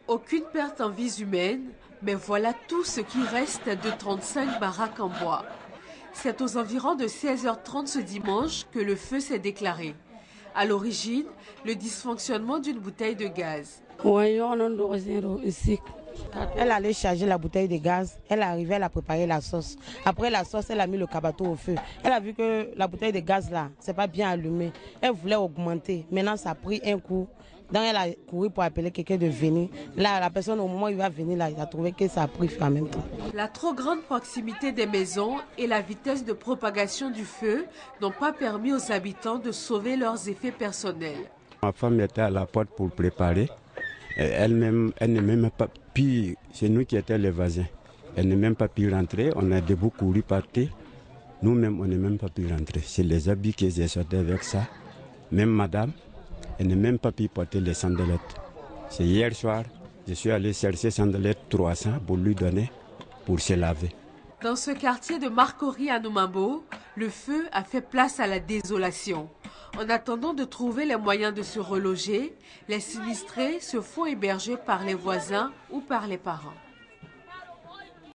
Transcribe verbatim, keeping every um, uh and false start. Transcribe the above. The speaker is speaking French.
Aucune perte en vies humaines, mais voilà tout ce qui reste de trente-cinq baraques en bois. C'est aux environs de seize heures trente ce dimanche que le feu s'est déclaré. À l'origine, le dysfonctionnement d'une bouteille de gaz. Elle allait charger la bouteille de gaz, elle arrivait, elle a préparé la sauce. Après la sauce, elle a mis le cabato au feu. Elle a vu que la bouteille de gaz là, c'est pas bien allumé. Elle voulait augmenter. Maintenant, ça a pris un coup. Donc elle a couru pour appeler quelqu'un de venir. Là, la personne, au moment où il va venir, là, il a trouvé que ça a pris feu en même temps. La trop grande proximité des maisons et la vitesse de propagation du feu n'ont pas permis aux habitants de sauver leurs effets personnels. Ma femme était à la porte pour préparer. Elle-même, elle n'est même pas pu, c'est nous qui étions les voisins. Elle n'est même pas pu rentrer. On a debout couru partir. Nous-mêmes, on n'est même pas pu rentrer. C'est les habits que j'ai sortis avec ça. Même madame, elle n'a même pas pu porter les sandalettes. C'est hier soir, je suis allé chercher sandalettes trois cents pour lui donner, pour se laver. Dans ce quartier de Marcory à Nomambo, le feu a fait place à la désolation. En attendant de trouver les moyens de se reloger, les sinistrés se font héberger par les voisins ou par les parents.